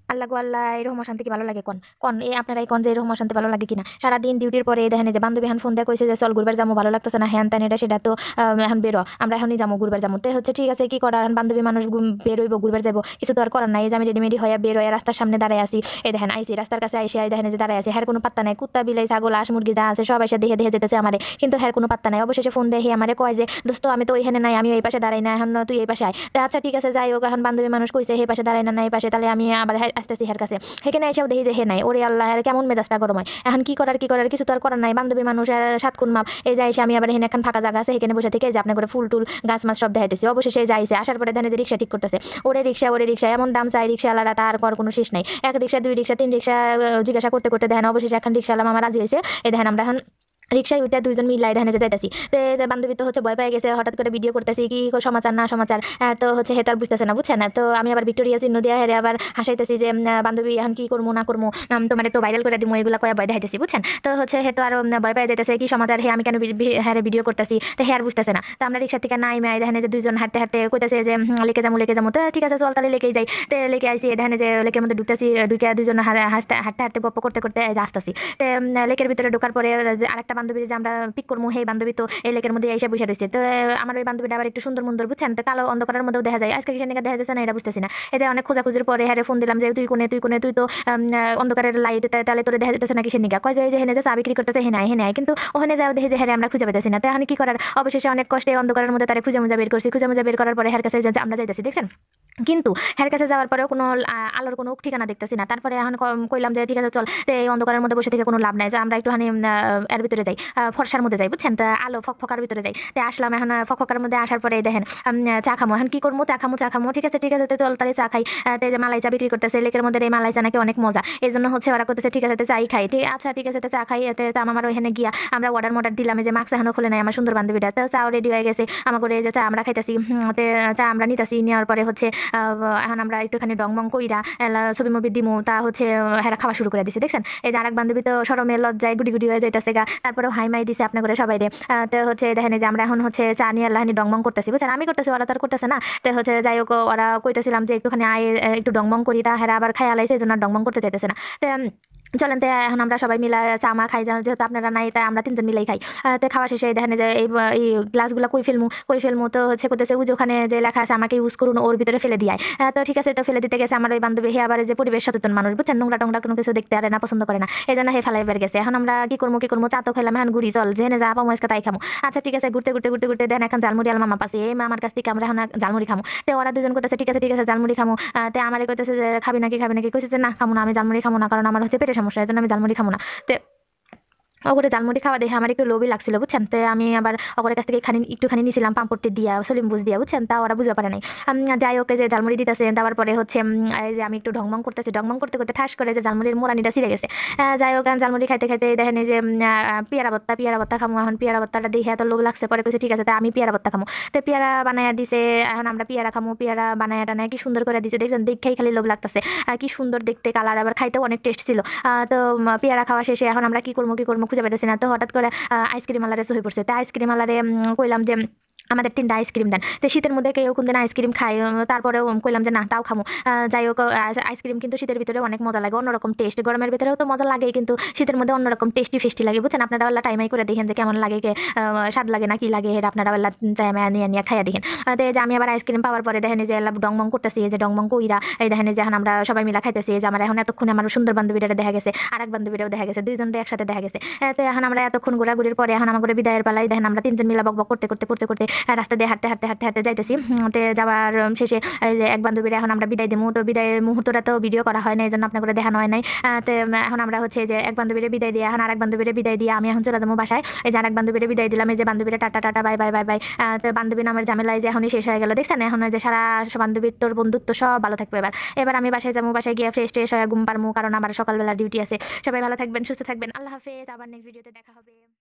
আল্লাহ গো আল্লাহ, এরকম অশান্তি কি ভালো লাগে? কোন কোন এই আপনারাই কোন যে এরকম অশান্তি ভালো লাগে কিনা? সারাদিন ডিউটির পরে দেখেন এই যে বান্ধবী এখন ফোন দিয়ে কইছে যে চল ঘুরবার যাবো, ভালো লাগতেছে না, হ্যান ত্যান এটা সেটা, তো এখন বেরো, আমরা এখনই যাবো ঘুরবার যাবো। তো হচ্ছে ঠিক আছে, কি করার, এখন বান্ধবী মানুষ বের হইবো ঘুরবার যাবো, কিছু তো আর করার নাই। এই যে আমি রেডিমেডি হয়ে বের হয়ে রাস্তার সামনে দাঁড়ায় আছি, এই দেখেন আইসি রাস্তার কাছে আইসি, এই দেখেন এই যে দাঁড়ায় আছে, হ্যার কোনো পাত্তা নাই। কুত্তা বিলাই ছাগল হাঁস মুরগি যা আছে সব এসে দেখে দেখে যেতেছে আমারে, কিন্তু হ্যার কোনো পাত্তা নাই। অবশেষে ফোন দেখে আমারে কয় যে দোস্ত আমি তো ওইখানে নাই, আমি এই পাশে দাঁড়াই না, এখন তুই এই পাশে আয়। তো আচ্ছা ঠিক আছে, যাই হোক, এখন বান্ধবী মানুষ কইছে এই পাশে দাঁড়াই না এই পাশে, তাহলে আমি আবার আসতেছি হের কাছে। সেখানে এসেও দেখি যে হে নাই। ওরে আল্লাহ, আর কেমন মেজাজটা গরম হয়। এখন কি করার কিছু তো আর করার নাই। বান্ধবী মানুষ সাত খুন মাপ, এই যাই এসে আমি আবার এখানে এখন ফাঁকা জায়গা আছে, এখানে বসে থেকে যে আপনার করে ফুল টুল গাছ মাছ সব দেখাইতেছি। অবশেষে যাইছে, আসার পরে ধানে যে রিক্সা ঠিক করতেছে। ওরে রিক্সা এমন দাম চাই রিক্সাওয়ালারা, তার কর কোনো শেষ নাই। এক রিক্সা দুই রিক্সা তিন রিক্সা জিজ্ঞাসা করতে করতে দেখেন অবশেষে এখন রিক্সাওয়ালা মামা রাজি হয়েছে। এই দেখেন আমরা এখন রিক্সায় উঠে দুইজন মিলাই ধানে যে যাইতেছি। তো বান্ধবী তো হচ্ছে ভয় পেয়ে গেছে, হঠাৎ করে ভিডিও করতেছি কি সমাচার না সমাচার, তো হচ্ছে হেতার বুঝতেছে না, বুঝছেন না। তো আমি আবার ভিক্টোরিয়া চিহ্ন দিয়ে হেরে আবার হাসাইতেছি যে বান্ধবী এখন কি করবো না করবো, তোমার তো ভাইরাল করে দিবো, এগুলা কয়া ভয় দেখাইতেছি, বুঝছেন। তো হচ্ছে হে তো আরো ভয় পেয়ে যাইতেছে কি সমাচার, হে আমি কেন হ্যাঁ ভিডিও করতেছি, তো হে আর বুঝতেছে না। তো আমরা রিক্সা থেকে নাই মেয়ে দেখেন যে দুইজন হাঁটতে হাঁটতে কইতেছে যে লেকে যাবো। তো ঠিক আছে চল তাহলে লেকেই যাই। তো লেকে আইসি, দেখেন যে লেকের মধ্যে ঢুকতেছি, ঢুকে দুইজন হাঁটতে হাঁটতে হাঁটতে গপ্প করতে করতে আসতেছি। তো লেকের ভিতরে ঢোকার পরে আরেকটা বান্ধবী যে আমরা পিক করবো, সেই বান্ধবী তো এই লেকের মধ্যে এসে বসে রয়েছে। তো আমার ওই বান্ধবীটা আবার একটু সুন্দর মুন্দর, বুঝছেন, তো কালো অন্ধকারের মধ্যেও দেখা যায়। আজকে কিসের দেখা যাচ্ছে না এটা বুঝতেছি না। এতে অনেক খোঁজাখুঁজির পরে হ্যাঁ ফোন দিলাম যে তুই কোনে তুই তো অন্ধকারের লাইট, তাহলে তোরে দেখা যেতেছে না কিসের নিকা, কয় যে হেনে যে চা বিক্রি করতেছে হেনে আয়, কিন্তু ওখানে যাও দেখে যে হ্যাঁ আমরা খুঁজে পেতেছি না। তো এখন কি করার, অবশেষে অনেক কষ্টে অন্ধকারের মধ্যে তারা খুঁজে বের করছি। খুঁজে বের করার পরে হ্যার কাছে আমরা যাইতেছি, দেখছেন। কিন্তু হের কাছে যাওয়ার পরেও কোনো আলোর কোনো ঠিকানা দেখতেছি না। তারপরে এখন কইলাম যে ঠিক আছে চল, তো এই অন্ধকারের মধ্যে বসে থেকে কোনো লাভ নাই, যে আমরা একটুখানি এর ভিতরে যাই, ফর্সার মধ্যে যাই, বুঝছেন, তো আলো ফকফকার ভিতরে যাই। তো আসলাম এখন ফকফকার মধ্যে আসার পরে দেখেন চা খামো। এখন কি করবো, চা খামো, ঠিক আছে তো চল তাহলে চা খাই। তো এই যে মালাই চা বিক্রি করতেছে লেকের মধ্যে, এই মালাই চা নাকি অনেক মজা, এই জন্য হচ্ছে ওরা করতেছে ঠিক আছে তো চাই খাই। ঠিক আচ্ছা ঠিক আছে তো চা খাই। এতে আমার ওইখানে গিয়া আমরা অর্ডার দিলাম, যে মাস্ক এখনো খুলে নাই আমার সুন্দর বান্ধবীটা। তো চাও রেডি হয়ে গেছে আমার করে, যে চা আমরা খাইতেছি। তে চা আমরা নিতেছি, নেওয়ার পরে হচ্ছে এখন আমরা একটুখানি ডংমং কইরা ছবি মুভি দিমু, তা হচ্ছে হেরা খাওয়া শুরু করে দিছে, দেখছেন। এই যে আরেক বান্ধবী তো শরমে লজ্জায় গুটি গুটি হয়ে যাইতেছে গা, তারপরেও হাই মাই দিছে আপনার করে সবাই রে। তো হচ্ছে দেখেন যে আমরা এখন হচ্ছে চা নিয়ে আল্লাহানি ডংমং করতেছি, বুঝছেন, আমি করতেছি, ওরা তো আর করতেছে না। তো হচ্ছে যাই হোক, ওরা কইতেছিলাম যে একটুখানি আয় একটু ডংমং করি, তা হেরা আবার খাই আলাইছে, এই জন্য ডংমং করতে চাইতেছে না। তো চলেন তো এখন আমরা সবাই মিলে চা মা খাই, যেহেতু আপনারা নাই তাই আমরা তিনজন মিলাই খাই। তো খাওয়া শেষে দেখেন যে এই গ্লাসগুলো কই ফেলমু, তো হচ্ছে করতেছে ওই যে ওখানে যে লেখা আছে আমাকে ইউজ করুন, ওর ভিতরে ফেলে দিয়ে। তো ঠিক আছে, তো ফেলে দিতে গেছে আমার ওই বান্ধবী, হে আবার যে পরিবেশ সচেতন মানুষ, বুঝছেন, নোংরা টোংরা কোনো কিছু দেখতে পারে না, পছন্দ করে না, এই জন্য হে ফেলাই বের গেছে। এখন আমরা কি করবো, চা তো খেলাম, এখন ঘুরি চল, যেখানে যা পাবো আজকে তাই খামো। আচ্ছা ঠিক আছে, ঘুরতে দেন এখন জালমুড়ি আল মামা পাশে, এই মামার কাছ থেকে আমরা এখন জালমুড়ি খামো। তো ওরা দুজন করতেছে ঠিক আছে জালমুড়ি খামো। তো আমার কইতেছে যে খাবি নাকি কইছে যে না খামো না, আমি জালমুড়ি খামো না, কারণ আমার হচ্ছে পেটের সমস্যা, এই জন্য আমি জালমুড়ি খামো না। তো ওগুলো জালমুড়ি খাওয়া দেখে আমার একটু লোভই লাগছিল, বুঝছেন। তো আমি আবার ওদের কাছ থেকে একটুখানি নিয়েছিলাম পাম্পড়টি দিয়া, সলিম বুঝ দিয়া, বুঝছেন, তা ওরা বুঝতে পারে নাই। যাই হোক, যে জালমুড়ি দিতেছে, দেওয়ার পরে হচ্ছে এই যে আমি একটু ঢংমং করতেছি, ঢংমং করতে করতে ঠাস করে যে জালমুড়ির মোড়ানিটা ছিঁড়ে গেছে। যাই হোক, জালমুড়ি খাইতে খাইতে দেখেন এই যে পেয়ারা ভর্তা খামো। এখন পেয়ারা ভর্তাটা দেখে এত লোভ লাগছে, পরে কইছে ঠিক আছে তা আমি পেয়ারা ভর্তা খামো। তো পেয়ারা বানায় দিছে, এখন আমরা পেয়ারা খামো। পেয়ারা বানায় টানায় কি সুন্দর করে দিছে, দেখছেন, দেখেই খালি লোভ লাগতেছে, কি সুন্দর দেখতে, কালার, আবার খাইতেও অনেক টেস্ট ছিল। তো পেয়ারা খাওয়া শেষে এখন আমরা কি করবো খুঁজে পাইতেছি না। তো হঠাৎ করে আইসক্রিম আলারে চোখে পড়ছে। তো আইসক্রিম আলারে কইলাম যে আমাদের 3টা আইসক্রিম দেন। তো শীতের মধ্যে কেউ কোনদিন আইসক্রিম খায়, তারপরেও কইলাম যে না তাও খামো। যাই হোক, আইসক্রিম কিন্তু শীতের ভিতরে অনেক মজা লাগে, অন্যরকম টেস্ট, গরমের ভিতরেও তো মজা লাগে, কিন্তু শীতের মধ্যে অন্যরকম ফেস্টি লাগে, বুঝছেন। আপনারা ওলা টাইমাই করে দেখেন যে কেমন লাগে, স্বাদ লাগে না কি লাগে, এটা আপনারা ওলা চাইমা নিয়ে খাইয়া দেখেন। তো এই যে আমি আবার আইসক্রিম পাওয়ার পরে দেখেন যে ডংমং করতেছি, এই যে ডংমং কইরা এই দেখেন যে এখন আমরা সবাই মিলা খাইতেছি। এই যে আমার এখন এতক্ষণে আমার সুন্দর বান্ধবীরা দেখা গেছে, আর এক বান্ধবীরাও দেখা গেছে, দুইজনটা একসাথে দেখা গেছে। তো এখন আমরা এতক্ষণ ঘোরাঘুরির পরে এখন আমাদের বিদায়ের পালাই, দেখেন আমরা তিনজন মিলা বক করতে রাস্তা দিয়ে হাঁটতে যাইতেছি। তে যাওয়ার শেষে এই যে এক বান্ধবীরা এখন আমরা বিদায় দেবো। তো বিদায়ের মুহূর্তটা তো ভিডিও করা হয় না, এই জন্য আপনার করে দেখানো হয় নাই। তো এখন আমরা হচ্ছে যে এক বান্ধবীরা বিদায় দিয়ে এখন আরেক বান্ধবীরা বিদায় দিয়ে আমি এখন চলে যাবো বাসায়। এই যে আরেক বান্ধবীরা বিদায় দিলাম, এই যে বান্ধবীরা টাটা বাই। তো বান্ধবী নামের ঝামেলায় যে এখনই শেষ হয়ে গেল, দেখছেন। এখন যে সারা বান্ধবীর তোর বন্ধুত্ব সব ভালো থাকবে। এবার আমি বাসায় যাবো, বাসায় গিয়ে ফ্রেশ হয়ে ঘুম পারমু, কারণ আমার সকালবেলা ডিউটি আছে। সবাই ভালো থাকবেন, সুস্থ থাকবেন, আল্লাহ হাফেজ, আবার নেক্সট ভিডিওতে দেখা হবে।